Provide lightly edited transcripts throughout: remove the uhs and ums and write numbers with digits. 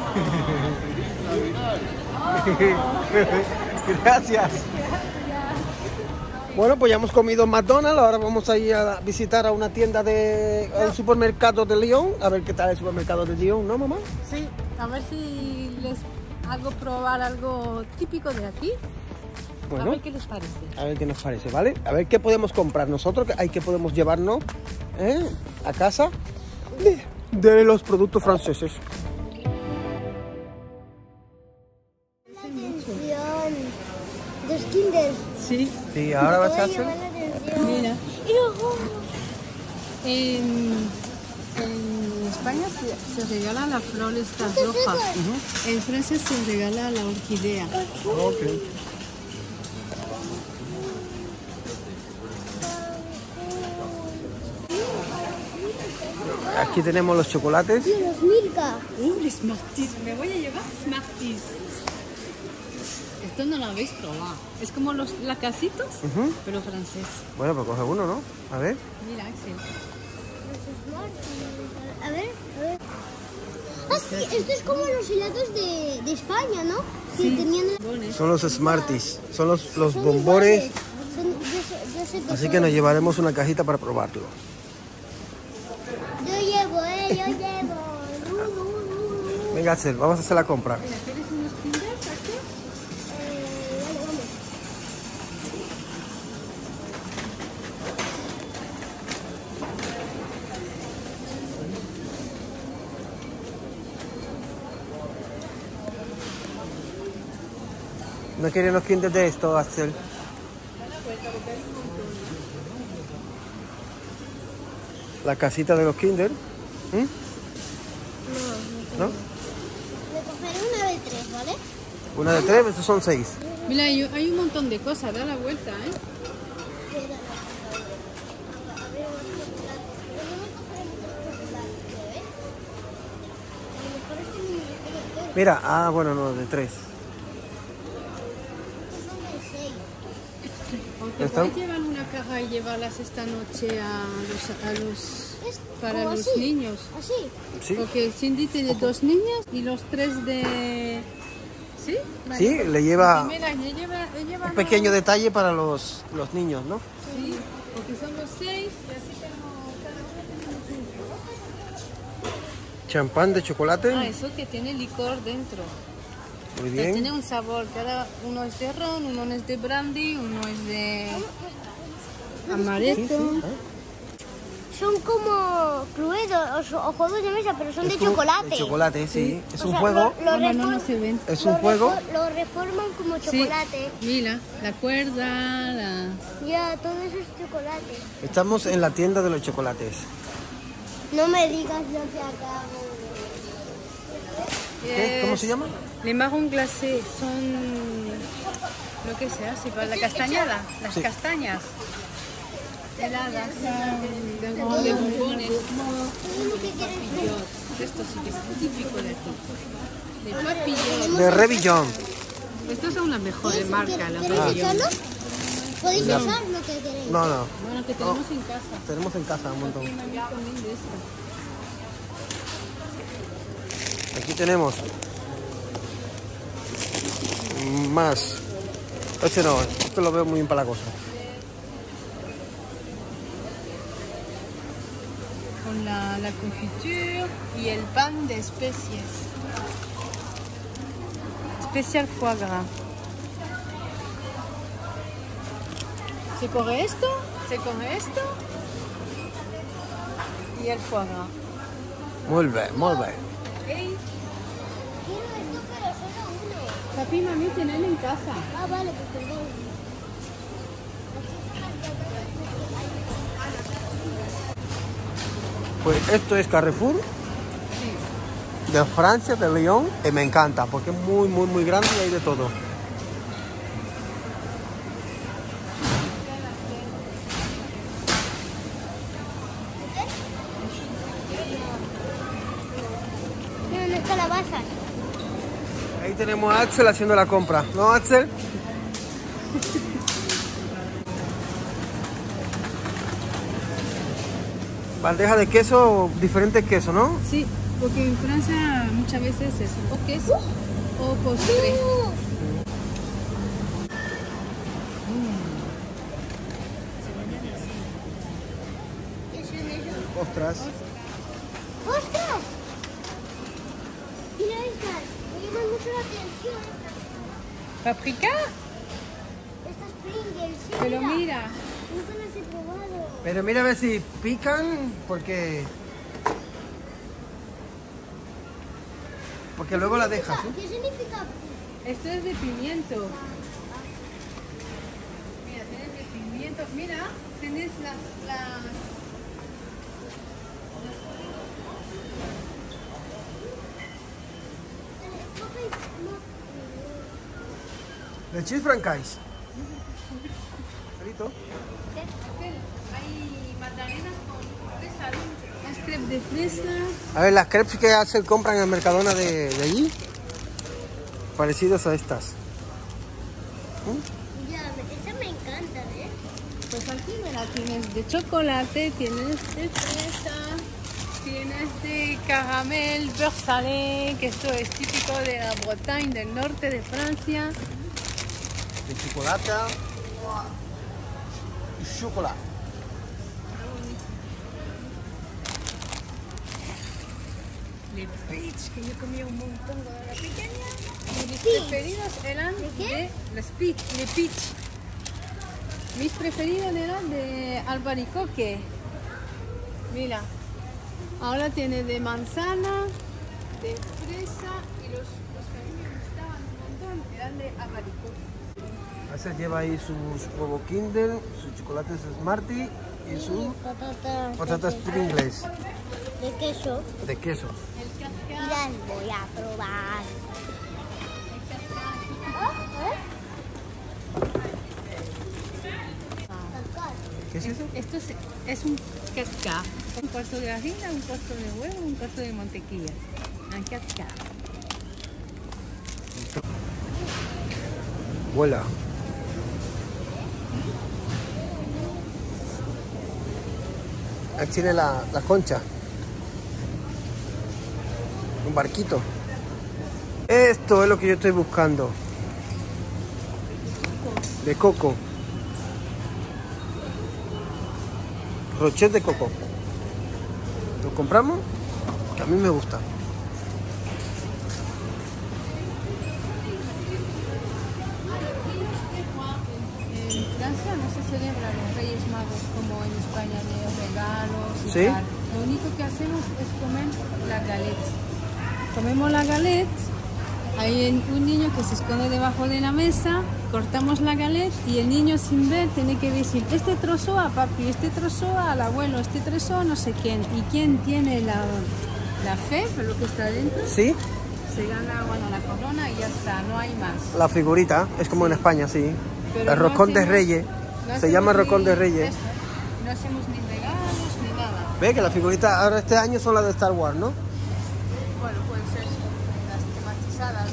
Gracias. Bueno, pues ya hemos comido en McDonald's, ahora vamos a ir a visitar a una tienda a un supermercado de Lyon, a ver qué tal el supermercado de Lyon, ¿no, mamá? Sí, a ver si les hago probar algo típico de aquí. Bueno, a ver qué les parece. A ver qué nos parece, ¿vale? A ver qué podemos comprar nosotros, qué podemos llevarnos a casa de los productos franceses. Dos Kinder. Sí. Sí, ahora vas a hacer. Mira. En España se regala la flor esta roja. En Francia se regala la orquídea. Okay. Aquí tenemos los chocolates. Sí, los Milka. Los Smarties. Me voy a llevar Smarties. Esto no lo habéis probado. Es como los lacasitos, pero francés. Bueno, pues coge uno, ¿no? A ver. Mira, Axel. A ver, a ver. Ah, sí, esto es como los helados de España, ¿no? Sí. Que tenían... Son los Smarties, son los bombones. Yo sé que Así son. que nos llevaremos una cajita para probarlo. Yo llevo, yo llevo. Venga, Axel, vamos a hacer la compra. ¿Quieres unos Kinder, Axel? Vale, vamos. ¿No quieren los Kinder de esto, Axel? La casita de los Kinder. ¿No? Me cogeré una de 3, ¿vale? Una de 3, estos son 6. Mira, hay un montón de cosas. Da la vuelta, ¿eh? Mira, bueno, no, de 3. Aunque puedes llevar una caja y llevarlas esta noche para como los así, niños. Así. Sí, Porque Cindy tiene 2 niñas y los 3 de... ¿Sí? sí, le lleva Mira, lleva un pequeño detalle para los niños, ¿no? Sí, porque son los 6 y así tengo cada uno. Champán de chocolate. Ah, eso que tiene licor dentro. Muy Que tiene bien. un sabor, cada uno es de ron, uno es de brandy, uno es de amaretto. Sí. Son como cluedos o juegos de mesa, pero son de chocolate. De chocolate, sí. Es O un sea, juego. Mamá, no se ven. Es un juego. Lo reforman como Sí, chocolate. mira, la cuerda, la... Ya, todo eso es chocolate. Estamos en la tienda de los chocolates. No me digas lo que acabo. ¿Qué? ¿Cómo se llama? Les marrons glacés son lo que se hace para la castañada, las Sí. castañas heladas de bombones. Esto sí que es típico de aquí. De papillón. De Revillon. Estas son las mejores marcas, las ¿Queréis papillón. echarlo? Podéis echar lo que queréis. No, no. Bueno, que tenemos en casa. Tenemos en casa un montón. Una amiga también de esta. Aquí tenemos más. Este no, esto lo veo muy bien para la cosa. Con la confiture y el pan de especies. Especial foie gras. Se coge esto y el foie gras. Muy bien, muy bien. Hey, Quiero esto, pero solo uno. papi, mami, tienen en casa. Ah, vale, pues perdón. Pues esto es Carrefour de Francia, de Lyon, y me encanta porque es muy, muy, muy grande y hay de todo. Mira, unas calabazas. Ahí tenemos a Axel haciendo la compra, ¿no, Axel? Bandeja de queso, diferentes quesos, ¿no? Sí, Porque en Francia muchas veces es o queso o postre. ¿Qué son esos? Ostras. ¡Ostras! Mira estas. Me llaman mucho la atención estas. ¿Paprika? Estas Pringles. Sí, Pero mira. Nunca las he probado. Pero mira a ver si pican, porque luego la dejas, ¿eh? ¿Qué significa? Esto es de pimiento. Mira, tienes de pimiento. Mira, tienes las... De cheese francais. Frito. Hay magdalenas con fresa. Las crepes de fresa. A ver, las crepes que hacen compran en el Mercadona de allí, parecidas a estas. Ya, estas me encantan, ¿eh? Pues aquí mira, tienes de chocolate, tienes de fresa, tienes de caramel, beurre salé, que esto es típico de la Bretagne, del norte de Francia. De chocolate y chocolate. Le peach, que yo comía un montón cuando era pequeña. Y mis Peach. preferidos eran ¿De qué? les peach. Mis preferidos eran de albaricoque. Mira, ahora tiene de manzana, de fresa y los que a mí me gustaban un montón eran de albaricoque. A veces lleva ahí sus huevos Kinder, sus chocolates Smarty y sus patatas Pringles De queso. de queso. El Y cascade, las voy a probar. el cascade. ¿Qué es eso? Esto es un cascade. Un cuarto de harina, un cuarto de huevo, un cuarto de mantequilla. Un cascade. Vuela. Aquí tiene la concha. Un barquito. Esto es lo que yo estoy buscando. De coco. Rochet de coco. ¿Lo compramos? Que a mí me gusta. En Francia no se celebran los Reyes Magos como en España de regalos y ¿Sí? tal. Lo único que hacemos es comer la galette. Comemos la galette, hay un niño que se esconde debajo de la mesa, cortamos la galette y el niño sin ver tiene que decir este trozo a papi, este trozo al abuelo, este trozo a no sé quién. Y quien tiene la fe, por lo que está dentro, ¿Sí? se gana bueno, la corona y ya está, no hay más. La figurita, es como en España, sí. Pero El no roscón de hacemos- Reyes. no Se hacemos llama ni roscón de Reyes. eso, no hacemos ni regalos ni nada. Ve que las figuritas ahora este año son las de Star Wars, ¿no? Bueno, pueden ser las tematizadas.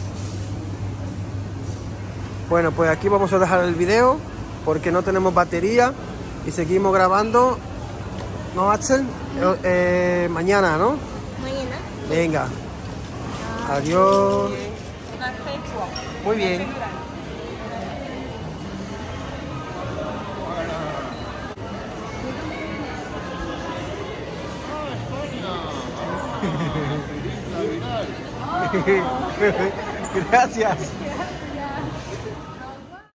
Bueno, pues aquí vamos a dejar el video porque no tenemos batería y seguimos grabando. ¿No, Axel? Mañana, ¿no? Mañana. Venga. Adiós. Muy bien. Gracias.